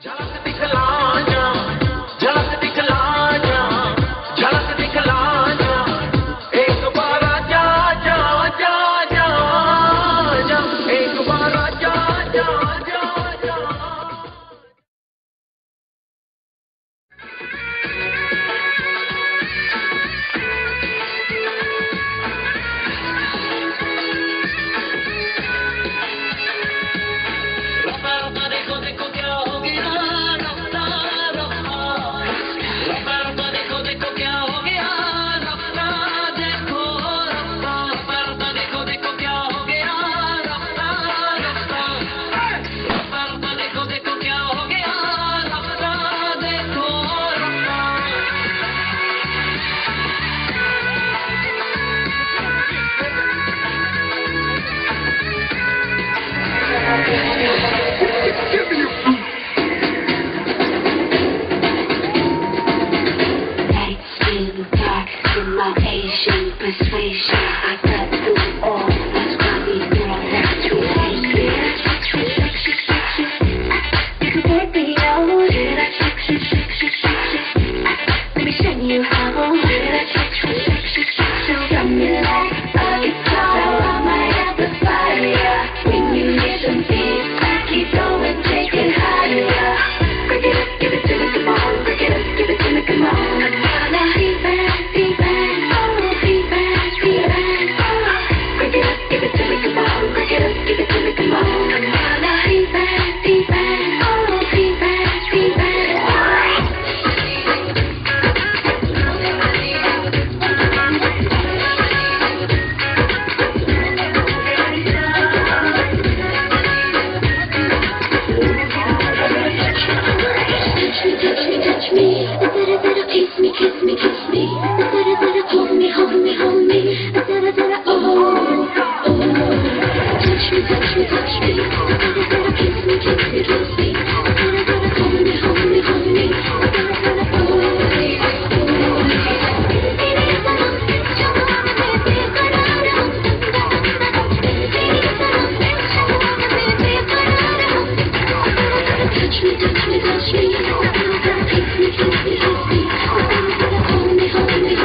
Touch me,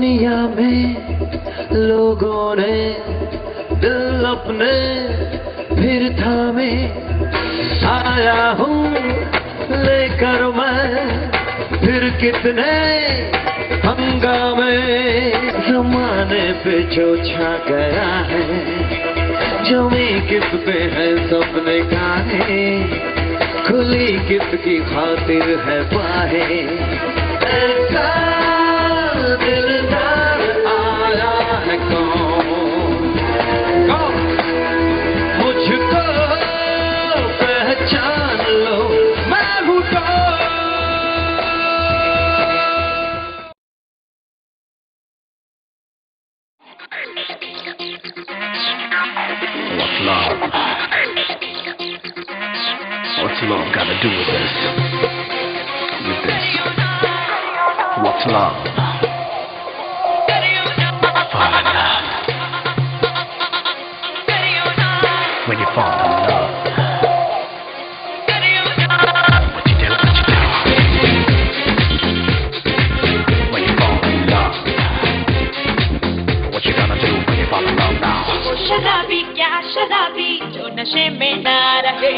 दुनिया में लोगों ने दिल अपने फिर थामे, आया हूँ लेकर मैं फिर कितने हंगामे। जमाने पे जो छा गया है, जमी किस पे है सपने गाने, खुली किसकी खातिर है बाहें। ऐसा दिलदार आया है कौन, मुझको पहचान लो, मैं हूँ कौन। What's love? What's love got to do with this? What's love? Fall in love. When you fall in love, what you do? When you fall in love, what you gonna do when you fall in love now? शराबी क्या शराबी जो नशे में ना रहे,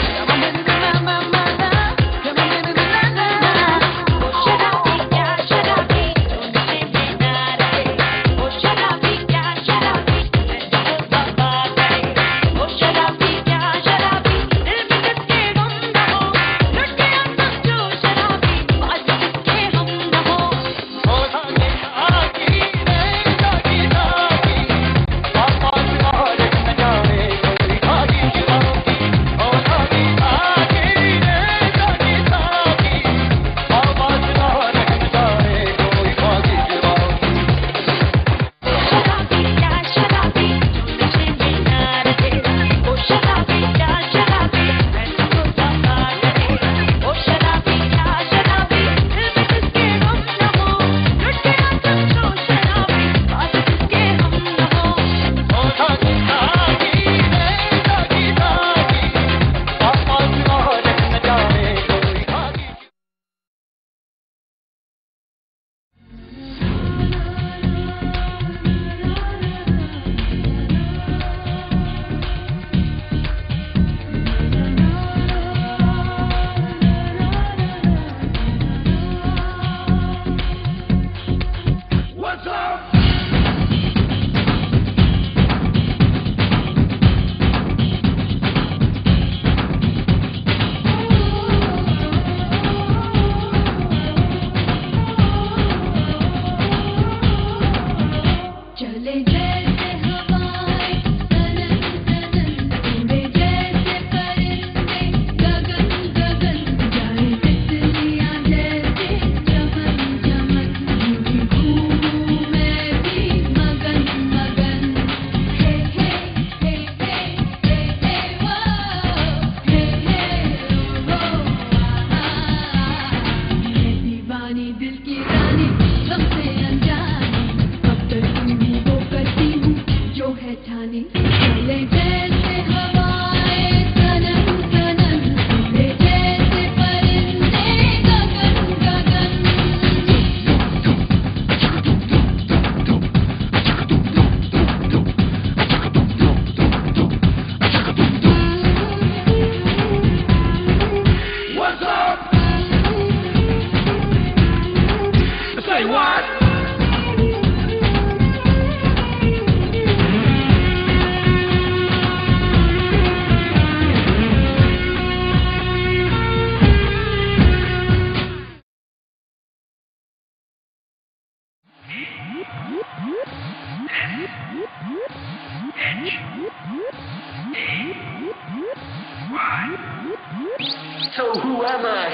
So who am I?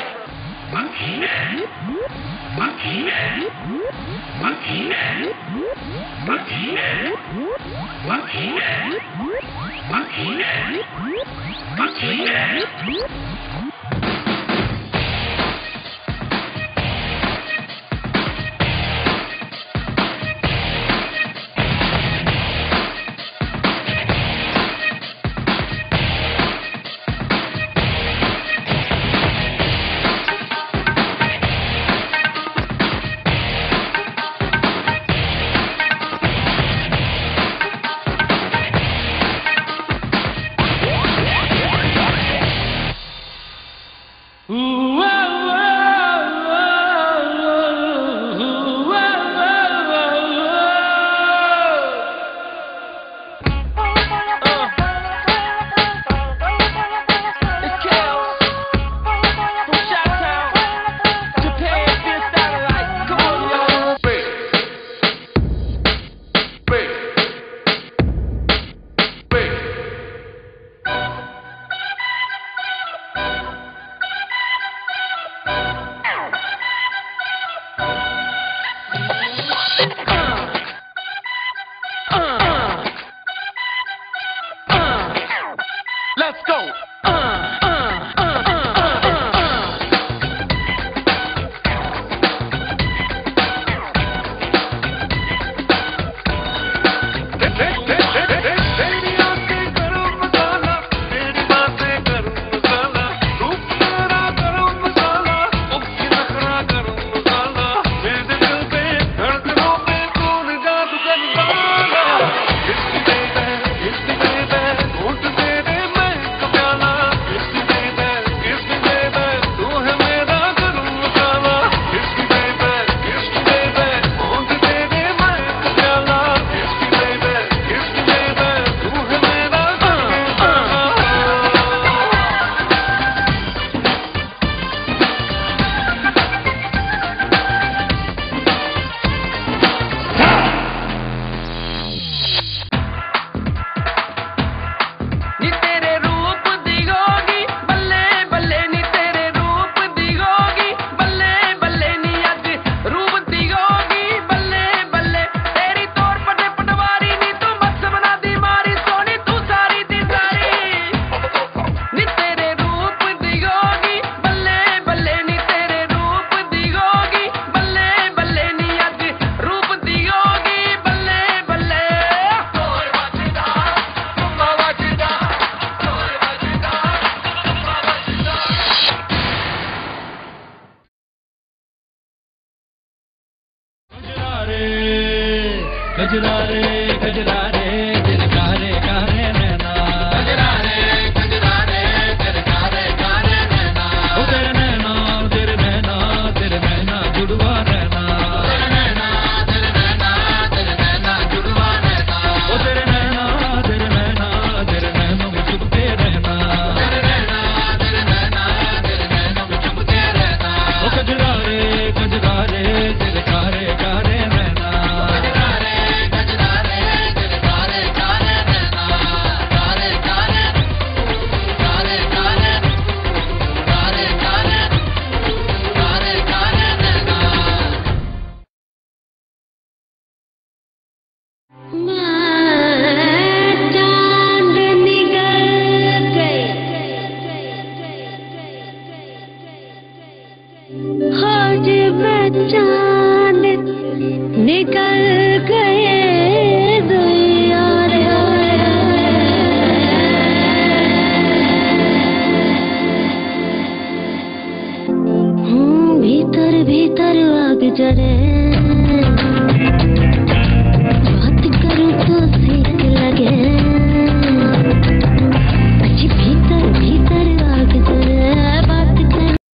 गजरा रे तेरे कारे कारे नैना गजरा रे तेरे कारे कारे नैना ओ तेरे नैना जुड़वा रहना तेरे नैना जुड़वा रहना ओ तेरे नैना में चुपके रहना तेरे नैना में चुपके रहना ओ गजरा रे तेरे कारे कारे नैना गजरा रे तेरे कारे कारे नैना कारे कारे कारे कारे कारे कारे कारे कारे नैना चांद निकल गई खोज में चांद निकल गए दुनिया भीतर भीतर आग जले